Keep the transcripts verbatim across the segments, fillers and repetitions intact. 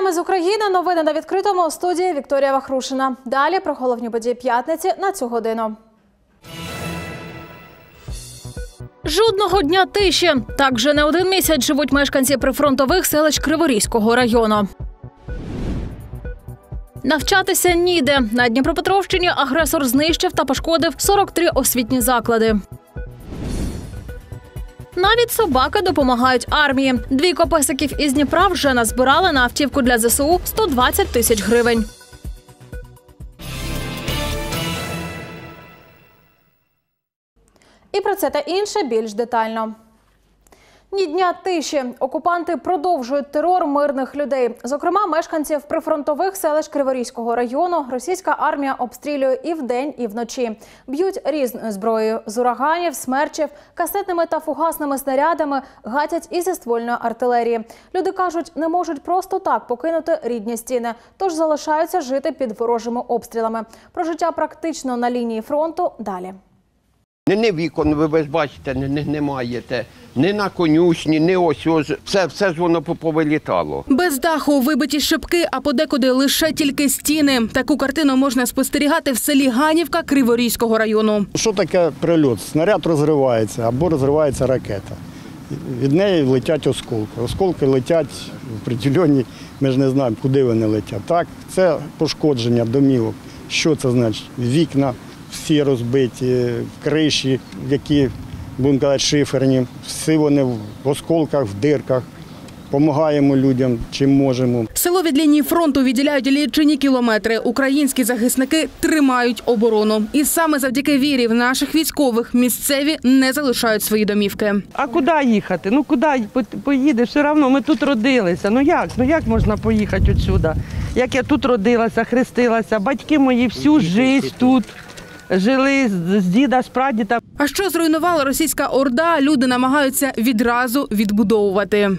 Прямо з України новини на відкритому у студії Вікторія Вахрушина. Далі про головні події п'ятниці на цю годину. Жодного дня тиші. Так вже не один місяць живуть мешканці прифронтових селищ Криворізького району. Навчатися ніде. На Дніпропетровщині агресор знищив та пошкодив сорок три освітні заклади. Навіть собаки допомагають армії. Двійко песиків із Дніпра вже назбирали на автівку для зе се у сто двадцять тисяч гривень. І про це та інше більш детально. Ні дня тиші. Окупанти продовжують терор мирних людей. Зокрема, мешканців прифронтових селищ Криворізького району російська армія обстрілює і вдень, і вночі. Б'ють різною зброєю – з ураганів, смерчів, касетними та фугасними снарядами, гатять і зі ствольної артилерії. Люди кажуть, не можуть просто так покинути рідні стіни, тож залишаються жити під ворожими обстрілами. Про життя практично на лінії фронту далі. Ні вікон, ви ж бачите, не, не, не маєте, ні на конюшні, ні ось, ось, все, все ж воно повилітало. Без даху, вибиті шибки, а подекуди лише тільки стіни. Таку картину можна спостерігати в селі Ганівка Криворізького району. Що таке прильот? Снаряд розривається або розривається ракета. Від неї летять осколки. Осколки летять в притільоні, ми ж не знаємо, куди вони летять. Так, це пошкодження домівок. Що це значить? Вікна всі розбиті, криші, які, будемо казати, шиферні. Всі вони в осколках, в дирках. Помагаємо людям, чим можемо. Село від лінії фронту відділяють лічені кілометри. Українські захисники тримають оборону. І саме завдяки вірі в наших військових місцеві не залишають свої домівки. А куди їхати? Ну куди поїдеш? Все одно ми тут родилися. Ну як? Ну як можна поїхати відсюди? Як я тут родилася, хрестилася, батьки мої всю життя тут. Жили з діда, з прадіда. А що зруйнувала російська орда, люди намагаються відразу відбудовувати.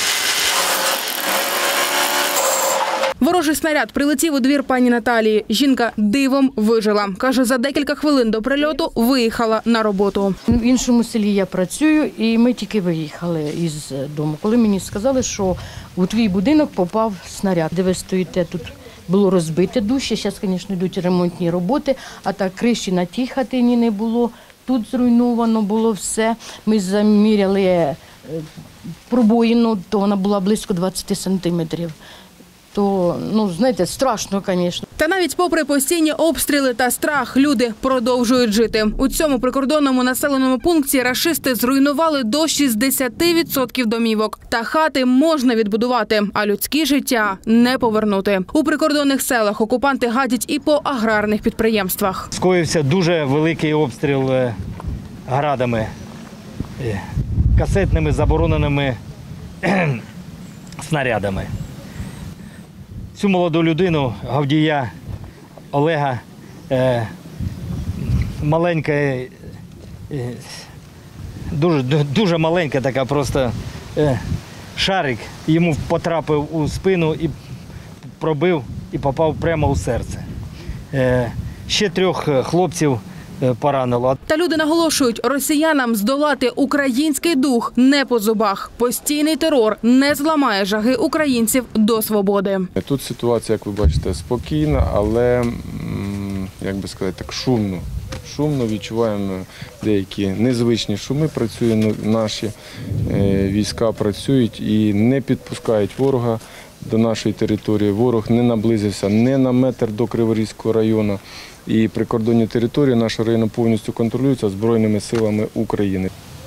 Ворожий снаряд прилетів у двір пані Наталії. Жінка дивом вижила. Каже, за декілька хвилин до прильоту виїхала на роботу. В іншому селі я працюю, і ми тільки виїхали із дому. Коли мені сказали, що у твій будинок попав снаряд, де ви стоїте тут. Було розбите душі, зараз, звісно, йдуть ремонтні роботи, а так криші на тій хатині не було, тут зруйновано було все. Ми заміряли пробоїну, то вона була близько двадцять сантиметрів. То, ну, знаєте, страшно, звісно. Та навіть попри постійні обстріли та страх, люди продовжують жити. У цьому прикордонному населеному пункті рашисти зруйнували до шістдесят відсотків домівок. Та хати можна відбудувати, а людське життя не повернути. У прикордонних селах окупанти гадять і по аграрних підприємствах. Скоївся дуже великий обстріл градами, касетними забороненими снарядами. Цю молоду людину, Гавдія Олега, е, маленька, е, дуже, дуже маленька така просто е, шарик, йому потрапив у спину і пробив і попав прямо у серце. Е, ще трьох хлопців поранило. Та люди наголошують, росіянам здолати український дух не по зубах. Постійний терор не зламає жаги українців до свободи. Тут ситуація, як ви бачите, спокійна, але, як би сказати, так шумно. Шумно відчуваємо деякі незвичні шуми, працюють наші війська, працюють і не підпускають ворога до нашої території. Ворог не наблизився не на метр до Криворізького району. І прикордонні території нашого району повністю контролюються Збройними силами України.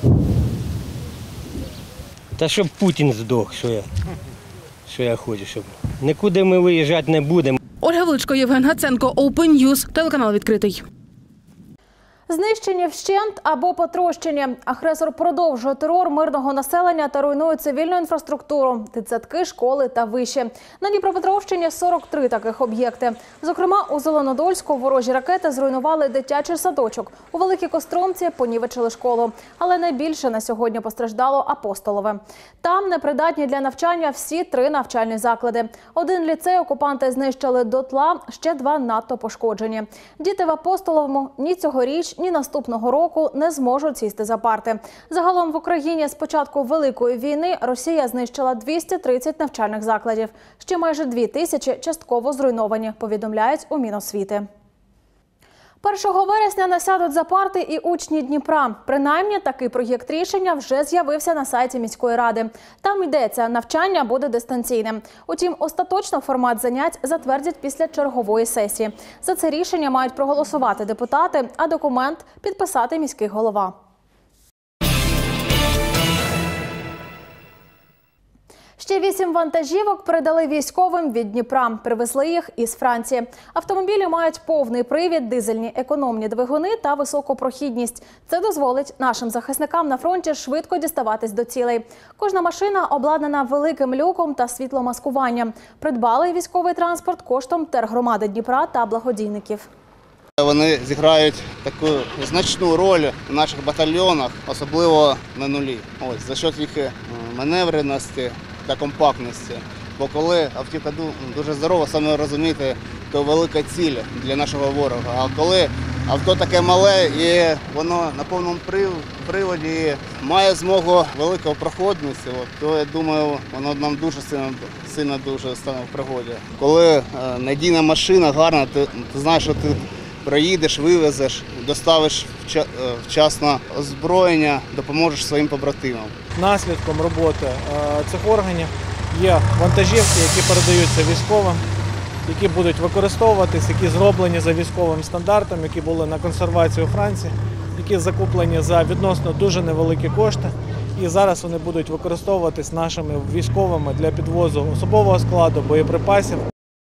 Та щоб Путін здох, що я, що я хочу, щоб нікуди ми виїжджати не будемо. Ольга Величко, Євген Гаценко, Open News, телеканал відкритий. Знищені вщент або потрощені. Агресор продовжує терор мирного населення та руйнує цивільну інфраструктуру, дитсадки, школи та виші. На Дніпропетровщині сорок три таких об'єкти. Зокрема, у Зеленодольську ворожі ракети зруйнували дитячий садочок. У Великій Костромці понівечили школу. Але найбільше на сьогодні постраждало Апостолове. Там непридатні для навчання всі три навчальні заклади. Один ліцей окупанти знищили дотла, ще два надто пошкоджені. Діти в Апостоловому ні цьогоріч, цьогоріч, ні наступного року не зможуть сісти за парти. Загалом в Україні з початку Великої війни Росія знищила двісті тридцять навчальних закладів. Ще майже дві тисячі частково зруйновані, повідомляють у Міносвіти. першого вересня не сядуть за парти і учні Дніпра. Принаймні, такий проєкт рішення вже з'явився на сайті міської ради. Там йдеться, навчання буде дистанційним. Утім, остаточно формат занять затвердять після чергової сесії. За це рішення мають проголосувати депутати, а документ підписати міський голова. Ще вісім вантажівок передали військовим від Дніпра. Привезли їх із Франції. Автомобілі мають повний привід, дизельні економні двигуни та високу прохідність. Це дозволить нашим захисникам на фронті швидко діставатись до цілей. Кожна машина обладнана великим люком та світломаскуванням. Придбали військовий транспорт коштом тергромади Дніпра та благодійників. Вони зіграють таку значну роль в наших батальйонах, особливо на нулі. Ось, за счет їх маневреності та компактності. Бо коли автівка дуже здорова, саме розумієте, то велика ціль для нашого ворога. А коли авто таке мале і воно на повному приводі має змогу великої проходності, то я думаю, воно нам дуже сильно, сильно дуже стане в пригоді. Коли надійна машина, гарна, ти, ти знаєш, що ти проїдеш, вивезеш, доставиш вчасно озброєння, допоможеш своїм побратимам. Наслідком роботи цих органів є вантажівки, які передаються військовим, які будуть використовуватись, які зроблені за військовим стандартом, які були на консервації у Франції, які закуплені за відносно дуже невеликі кошти. І зараз вони будуть використовуватись нашими військовими для підвозу особового складу, боєприпасів.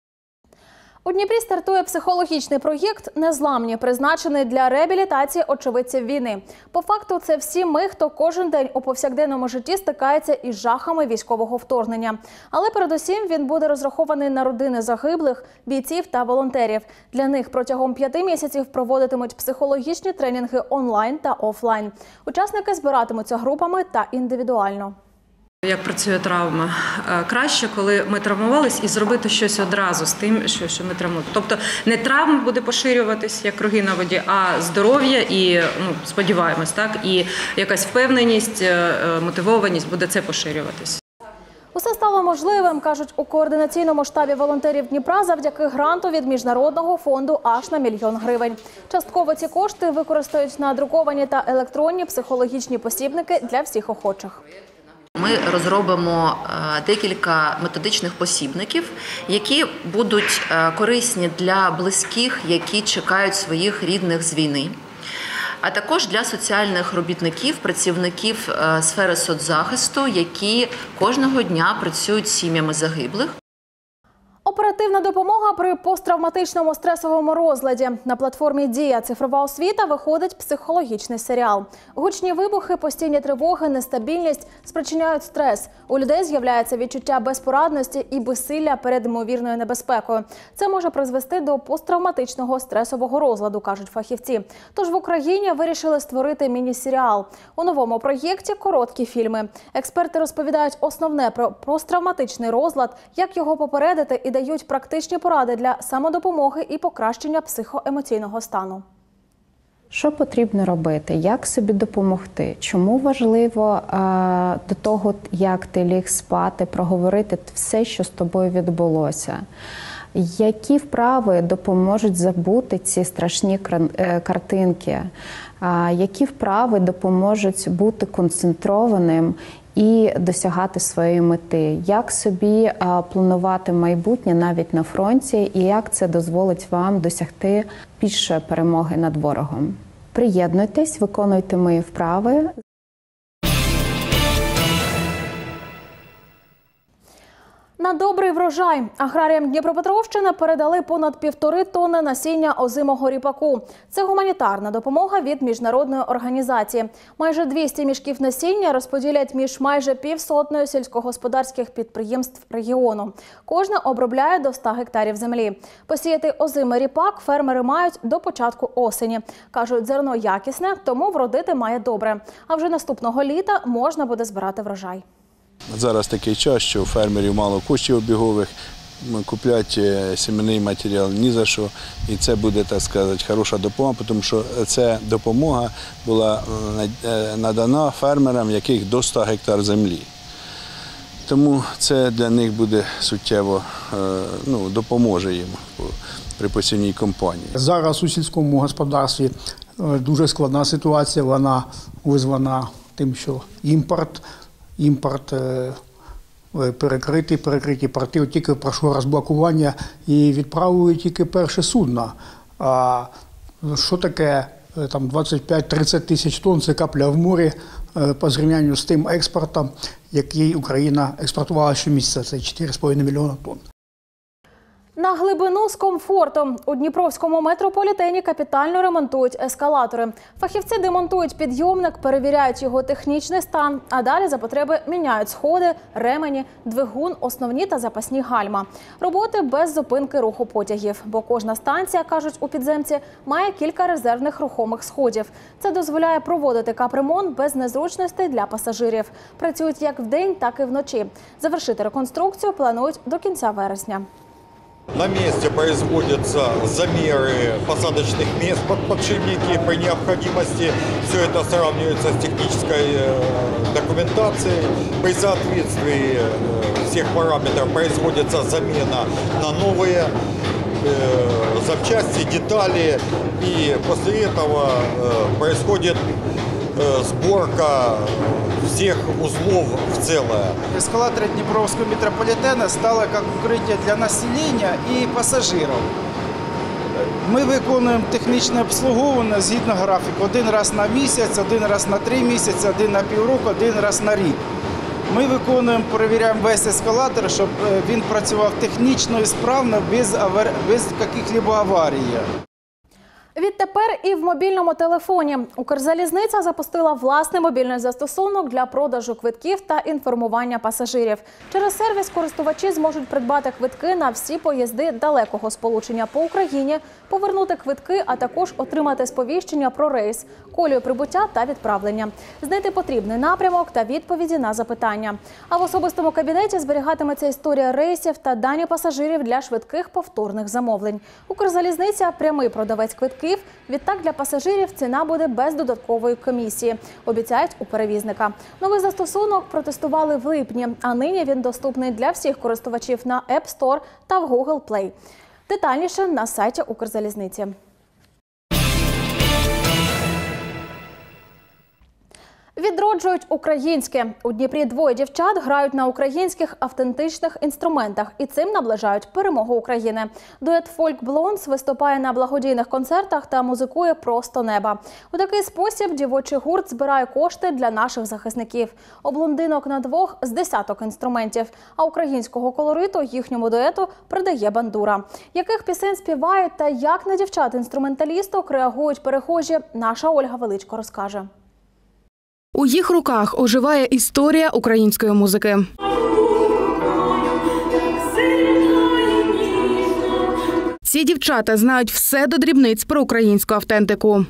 У Дніпрі стартує психологічний проєкт «Незламні», призначений для реабілітації очевидців війни. По факту, це всі ми, хто кожен день у повсякденному житті стикається із жахами військового вторгнення. Але передусім він буде розрахований на родини загиблих, бійців та волонтерів. Для них протягом п'яти місяців проводитимуть психологічні тренінги онлайн та офлайн. Учасники збиратимуться групами та індивідуально. Як працює травма? Краще, коли ми травмувалися, і зробити щось одразу з тим, що, що ми травмуємо. Тобто не травма буде поширюватись, як круги на воді, а здоров'я і, ну, сподіваємось, так, і якась впевненість, мотивованість буде це поширюватись. Усе стало можливим, кажуть у координаційному штабі волонтерів Дніпра, завдяки гранту від Міжнародного фонду аж на мільйон гривень. Частково ці кошти використають на друковані та електронні психологічні посібники для всіх охочих. Ми розробимо декілька методичних посібників, які будуть корисні для близьких, які чекають своїх рідних з війни, а також для соціальних робітників, працівників сфери соцзахисту, які кожного дня працюють з сім'ями загиблих. Оперативна допомога при посттравматичному стресовому розладі. На платформі «Дія. Цифрова освіта» виходить психологічний серіал. Гучні вибухи, постійні тривоги, нестабільність спричиняють стрес. У людей з'являється відчуття безпорадності і безсилля перед ймовірною небезпекою. Це може призвести до посттравматичного стресового розладу, кажуть фахівці. Тож в Україні вирішили створити міні-серіал. У новому проєкті короткі фільми. Експерти розповідають основне про посттравматичний розлад, як його попередити і дають практичні поради для самодопомоги і покращення психоемоційного стану. Що потрібно робити? Як собі допомогти? Чому важливо а, до того, як ти ліг спати, проговорити все, що з тобою відбулося? Які вправи допоможуть забути ці страшні картинки? А, які вправи допоможуть бути концентрованим і досягати своєї мети? Як собі а, планувати майбутнє навіть на фронті, і як це дозволить вам досягти більшої перемоги над ворогом? Приєднуйтесь, виконуйте мої вправи. На добрий врожай аграріям Дніпропетровщини передали понад півтори тонни насіння озимого ріпаку. Це гуманітарна допомога від міжнародної організації. Майже двісті мішків насіння розподілять між майже півсотнею сільськогосподарських підприємств регіону. Кожне обробляє до ста гектарів землі. Посіяти озимий ріпак фермери мають до початку осені. Кажуть, зерно якісне, тому вродити має добре. А вже наступного літа можна буде збирати врожай. Зараз такий час, що у фермерів мало коштів обігових, купляти сімейний матеріал ні за що. І це буде, так сказати, хороша допомога, тому що ця допомога була надана фермерам, яких до ста гектар землі. Тому це для них буде суттєво, ну, допоможе їм при посівній кампанії. Зараз у сільському господарстві дуже складна ситуація, вона визвана тим, що імпорт, імпорт перекритий, перекриті порти, от тільки пройшло розблокування і відправили тільки перше судно. А що таке там двадцять п'ять - тридцять тисяч тонн, це капля в морі по зрівнянню з тим експортом, який Україна експортувала щомісяця, це чотири з половиною мільйона тонн. На глибину з комфортом. У Дніпровському метрополітені капітально ремонтують ескалатори. Фахівці демонтують підйомник, перевіряють його технічний стан, а далі за потреби міняють сходи, ремені, двигун, основні та запасні гальма. Роботи без зупинки руху потягів, бо кожна станція, кажуть у підземці, має кілька резервних рухомих сходів. Це дозволяє проводити капремонт без незручностей для пасажирів. Працюють як вдень, так і вночі. Завершити реконструкцію планують до кінця вересня. На месте производятся замеры посадочных мест под подшипники. При необходимости все это сравнивается с технической документацией. При соответствии всех параметров производится замена на новые запчасти, детали. И после этого происходит сборка всех узлов в целое. Эскалаторы Днепровского метрополитена стало как укрытие для населения и пассажиров. Ми виконуємо технічне обслуговування згідно графіку. Один раз на місяць, один раз на три місяці, один на півроку, один раз на рік. Ми виконуємо, перевіряємо весь ескалатор, щоб він працював технічно і справно, без, авар... без яких-либо аварій. Відтепер і в мобільному телефоні. Укрзалізниця запустила власний мобільний застосунок для продажу квитків та інформування пасажирів. Через сервіс користувачі зможуть придбати квитки на всі поїзди далекого сполучення по Україні, повернути квитки, а також отримати сповіщення про рейс, колію прибуття та відправлення, знайти потрібний напрямок та відповіді на запитання. А в особистому кабінеті зберігатиметься історія рейсів та дані пасажирів для швидких повторних замовлень. Укрзалізниця – прямий продавець квитків. Відтак для пасажирів ціна буде без додаткової комісії, обіцяють у перевізника. Новий застосунок протестували в липні, а нині він доступний для всіх користувачів на App Store та в Google Play. Детальніше на сайті Укрзалізниці. Відроджують українське. У Дніпрі двоє дівчат грають на українських автентичних інструментах і цим наближають перемогу України. Дует Folk Blondes виступає на благодійних концертах та музикує просто неба. У такий спосіб дівочий гурт збирає кошти для наших захисників. У блондинок на двох з десяток інструментів, а українського колориту їхньому дуету придає бандура. Яких пісень співають та як на дівчат-інструменталісток реагують перехожі, наша Ольга Величко розкаже. У їх руках оживає історія української музики. Ці дівчата знають все до дрібниць про українську автентику.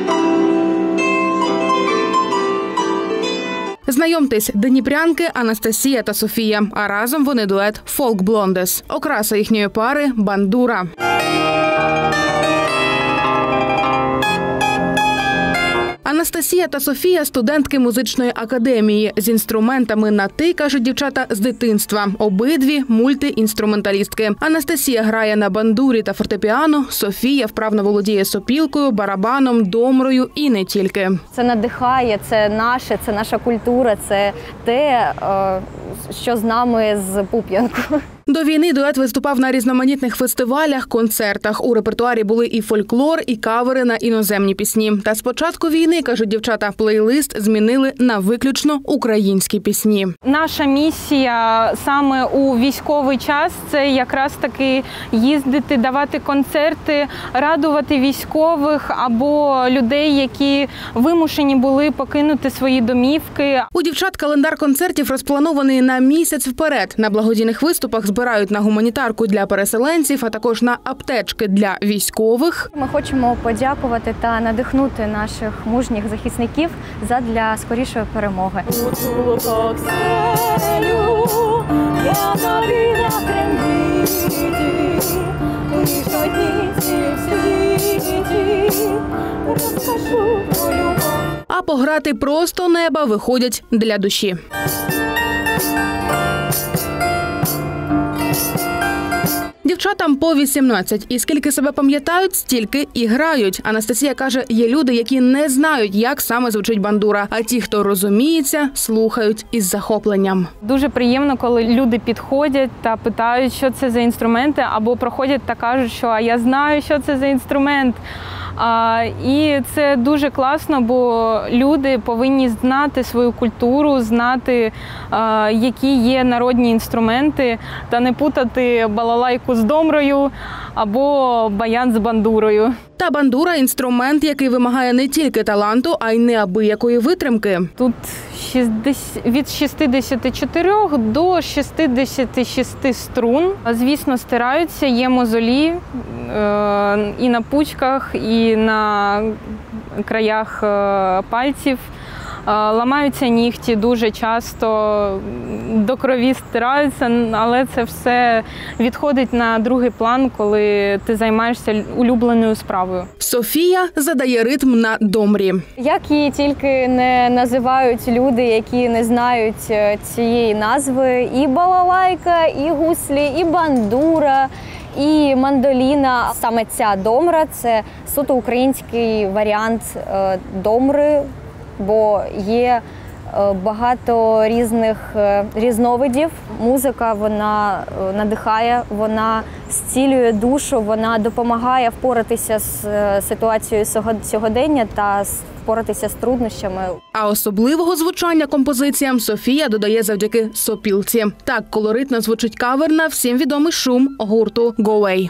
Знайомтесь, дніпрянки Анастасія та Софія, а разом вони дует Folk Blondes. Окраса їхньої пари – бандура. Анастасія та Софія – студентки музичної академії. З інструментами на «ти», кажуть дівчата, з дитинства. Обидві – мультиінструменталістки. Анастасія грає на бандурі та фортепіано, Софія вправно володіє сопілкою, барабаном, домрою і не тільки. Це надихає, це наше, це наша культура, це те, що з нами з Пуп'янку. До війни дует виступав на різноманітних фестивалях, концертах. У репертуарі були і фольклор, і кавери на іноземні пісні. Та з початку війни, кажуть дівчата, плейлист змінили на виключно українські пісні. Наша місія саме у військовий час – це якраз таки їздити, давати концерти, радувати військових або людей, які вимушені були покинути свої домівки. У дівчат календар концертів розпланований на місяць вперед. На благодійних виступах збирають на гуманітарку для переселенців, а також на аптечки для військових. Ми хочемо подякувати та надихнути наших мужніх захисників задля скорішої перемоги. я тобі на трембіті, лиш одні ці в світі, розкажу про любов. А пограти просто неба виходять для душі. Дівчатам по вісімнадцять. І скільки себе пам'ятають, стільки і грають. Анастасія каже, є люди, які не знають, як саме звучить бандура. А ті, хто розуміється, слухають із захопленням. Дуже приємно, коли люди підходять та питають, що це за інструменти, або проходять та кажуть, що «а я знаю, що це за інструмент». А, і це дуже класно, бо люди повинні знати свою культуру, знати, а, які є народні інструменти, та не путати балалайку з домрою або баян з бандурою. Та бандура – інструмент, який вимагає не тільки таланту, а й неабиякої витримки. Тут від шістдесяти чотирьох до шістдесяти шести струн. Звісно, стираються, є мозолі е, і на пучках, і на краях е, пальців. Ламаються нігті дуже часто, до крові стираються, але це все відходить на другий план, коли ти займаєшся улюбленою справою. Софія задає ритм на домрі. Як її тільки не називають люди, які не знають цієї назви, і балалайка, і гуслі, і бандура, і мандоліна. Саме ця домра – це суто український варіант домри, бо є багато різних різновидів. Музика, вона надихає, вона зцілює душу, вона допомагає впоратися з ситуацією сьогодення та впоратися з труднощами. А особливого звучання композиціям Софія додає завдяки сопілці. Так колоритно звучить кавер на всім відомий шум гурту «Go Away».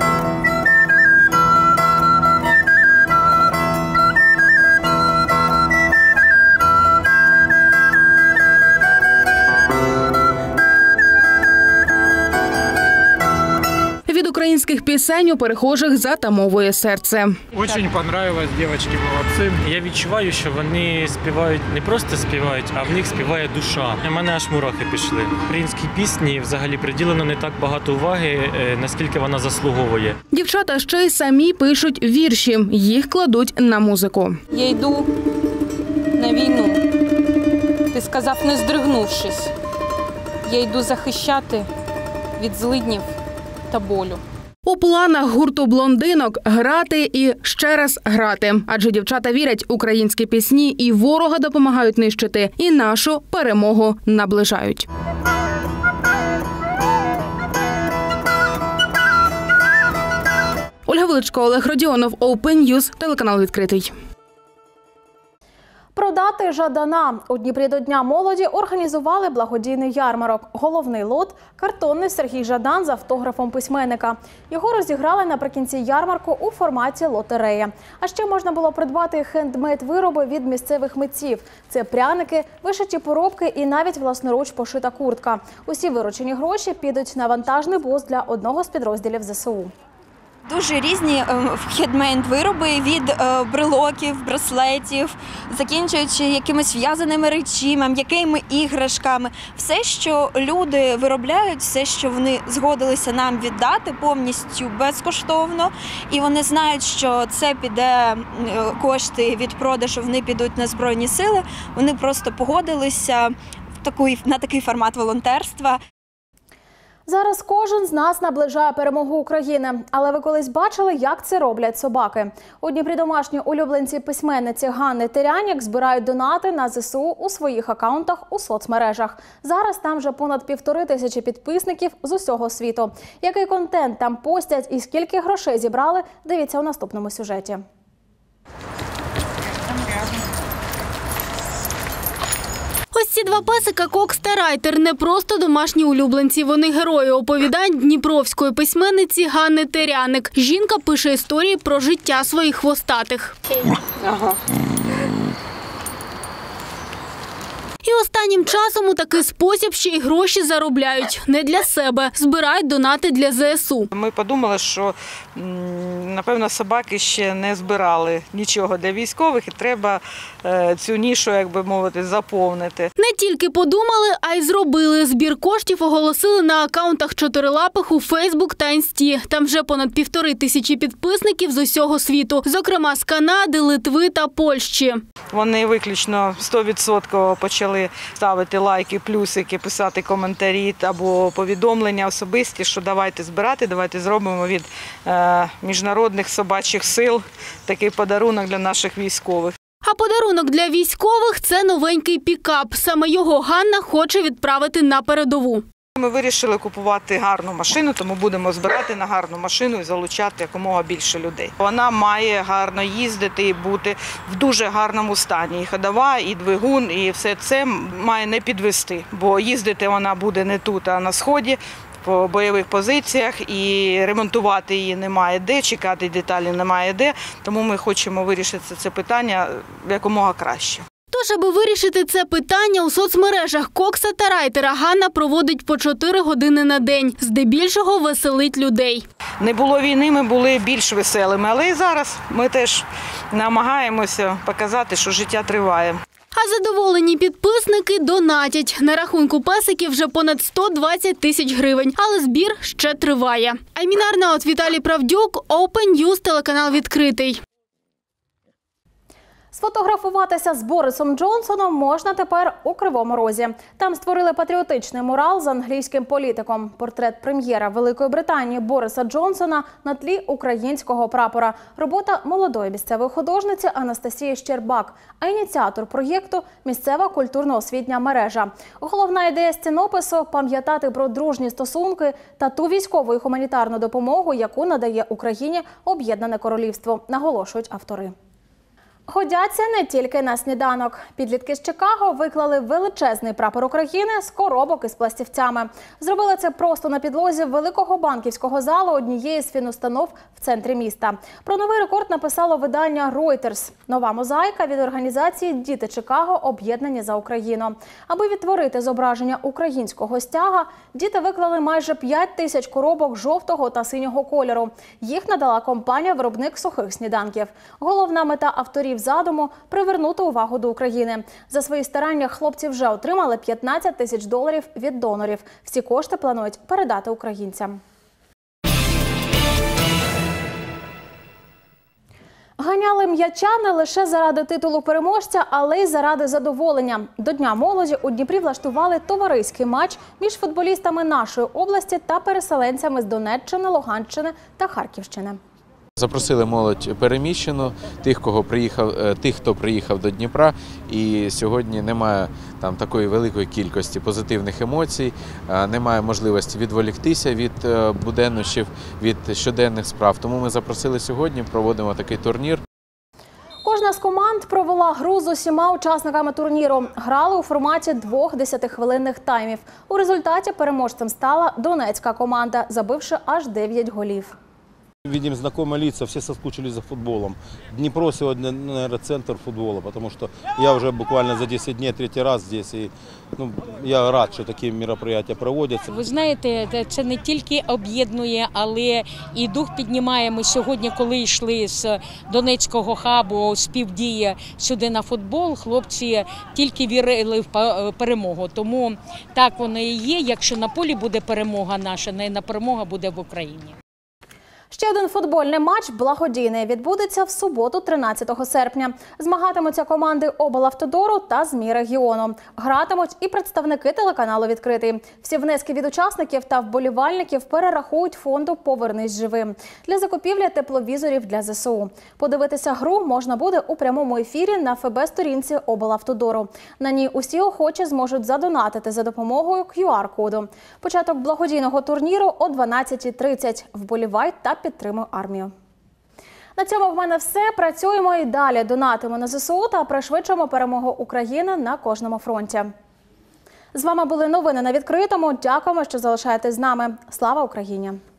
Від українських пісень у перехожих затамовує серце. Дуже понравилось, дівчатки молодці. Я відчуваю, що вони співають, не просто співають, а в них співає душа. У мене аж мурахи пішли. Українській пісні взагалі приділено не так багато уваги, наскільки вона заслуговує. Дівчата ще й самі пишуть вірші, їх кладуть на музику. Я йду на війну, ти сказав, не здригнувшись. Я йду захищати від злиднів та болю. У планах гурту блондинок грати і ще раз грати. Адже дівчата вірять, українські пісні і ворога допомагають нищити, і нашу перемогу наближають. Ольга Величко, Олег Родіонов, Open News, телеканал «Відкритий». Продати Жадана. У Дніпрі до Дня молоді організували благодійний ярмарок. Головний лот – картонний Сергій Жадан з автографом письменника. Його розіграли наприкінці ярмарку у форматі лотерея. А ще можна було придбати хендмейд-вироби від місцевих митців. Це пряники, вишиті поробки і навіть власноруч пошита куртка. Усі виручені гроші підуть на вантажний бус для одного з підрозділів ЗСУ. Дуже різні хендмейд-вироби від брелоків, браслетів, закінчуючи якимись в'язаними речима, м'якими іграшками. Все, що люди виробляють, все, що вони згодилися нам віддати повністю безкоштовно. І вони знають, що це піде, кошти від продажу, вони підуть на Збройні Сили. Вони просто погодилися на такий формат волонтерства. Зараз кожен з нас наближає перемогу України. Але ви колись бачили, як це роблять собаки? У Дніпрі домашні улюбленці письменниці Ганни Теряняк збирають донати на ЗСУ у своїх акаунтах у соцмережах. Зараз там вже понад півтори тисячі підписників з усього світу. Який контент там постять і скільки грошей зібрали, дивіться у наступному сюжеті. Ось ці два песика – Кокс та Райтер – не просто домашні улюбленці. Вони герої оповідань дніпровської письменниці Ганни Теряник. Жінка пише історії про життя своїх хвостатих. Ага. І останнім часом у такий спосіб ще й гроші заробляють. Не для себе. Збирають донати для ЗСУ. Ми подумали, що напевно, собаки ще не збирали нічого для військових і треба цю нішу, як би мовити, заповнити. Не тільки подумали, а й зробили. Збір коштів оголосили на акаунтах чотирилапих у Фейсбук та Інсті. Там вже понад півтори тисячі підписників з усього світу, зокрема з Канади, Литви та Польщі. Вони виключно сто відсотків почали ставити лайки, плюсики, писати коментарі або повідомлення особисті, що давайте збирати, давайте зробимо від е, міжнародних собачих сил такий подарунок для наших військових. А подарунок для військових – це новенький пікап. Саме його Ганна хоче відправити на передову. Ми вирішили купувати гарну машину, тому будемо збирати на гарну машину і залучати якомога більше людей. Вона має гарно їздити і бути в дуже гарному стані. І ходова, і двигун, і все це має не підвести, бо їздити вона буде не тут, а на сході, по бойових позиціях, і ремонтувати її немає де, чекати деталі немає де, тому ми хочемо вирішити це питання якомога краще. Тож, аби вирішити це питання, у соцмережах Кокса та Райтера Ганна проводить по чотири години на день. Здебільшого веселить людей. Не було війни, ми були більш веселими, але і зараз ми теж намагаємося показати, що життя триває. А задоволені підписники донатять. На рахунку песиків вже понад сто двадцять тисяч гривень, але збір ще триває. Аймін Арнаут, Віталій Правдюк, Open News, телеканал «Відкритий». Сфотографуватися з Борисом Джонсоном можна тепер у Кривому Розі. Там створили патріотичний мурал з англійським політиком. Портрет прем'єра Великої Британії Бориса Джонсона на тлі українського прапора. Робота молодої місцевої художниці Анастасії Щербак, а ініціатор проєкту – місцева культурно-освітня мережа. Головна ідея стінопису – пам'ятати про дружні стосунки та ту військову і гуманітарну допомогу, яку надає Україні Об'єднане Королівство, наголошують автори. Годяться не тільки на сніданок. Підлітки з Чикаго виклали величезний прапор України з коробок із пластівцями. Зробили це просто на підлозі великого банківського залу однієї з фінустанов в центрі міста. Про новий рекорд написало видання Reuters. Нова мозаїка від організації «Діти Чикаго. Об'єднані за Україну». Аби відтворити зображення українського стяга, діти виклали майже п'ять тисяч коробок жовтого та синього кольору. Їх надала компанія-виробник сухих сніданків. Головна мета авторів задуму – привернути увагу до України. За свої старання хлопці вже отримали п'ятнадцять тисяч доларів від донорів. Всі кошти планують передати українцям. Ганяли м'яча не лише заради титулу переможця, але й заради задоволення. До Дня молоді у Дніпрі влаштували товариський матч між футболістами нашої області та переселенцями з Донеччини, Луганщини та Харківщини. Запросили молодь переміщену, тих, кого приїхав, тих, хто приїхав до Дніпра, і сьогодні немає там такої великої кількості позитивних емоцій, немає можливості відволіктися від буденнощів, від щоденних справ. Тому ми запросили сьогодні, проводимо такий турнір. Кожна з команд провела гру з усіма учасниками турніру. Грали у форматі двох десятихвилинних таймів. У результаті переможцем стала донецька команда, забивши аж дев'ять голів. Видим знакомые лица, все соскучились за футболом. Днепро сегодня, наверное, центр футбола, потому что я уже буквально за десять дней третий раз здесь. И, ну, я рад, що такі мероприятия проводяться. Ви знаєте, це не тільки об'єднує, але і дух піднімає. Ми сьогодні, коли йшли з Донецького хабу, співдія сюди на футбол, хлопці тільки вірили в перемогу. Тому так воно і є. Якщо на полі буде перемога наша, на перемога буде в Україні. Ще один футбольний матч благодійний відбудеться в суботу, тринадцятого серпня. Змагатимуться команди облавтодору та ЗМІ регіону. Гратимуть і представники телеканалу «Відкритий». Всі внески від учасників та вболівальників перерахують фонду «Повернись живим» для закупівлі тепловізорів для зе се у. Подивитися гру можна буде у прямому ефірі на еф бе-сторінці облавтодору. На ній усі охочі зможуть задонатити за допомогою кю ар-коду. Початок благодійного турніру о дванадцятій тридцять. Вболівай та підтримуй армію. На цьому в мене все. Працюємо і далі. Донатимо на зе се у та пришвидшуємо перемогу України на кожному фронті. З вами були новини на Відкритому. Дякуємо, що залишаєтесь з нами. Слава Україні!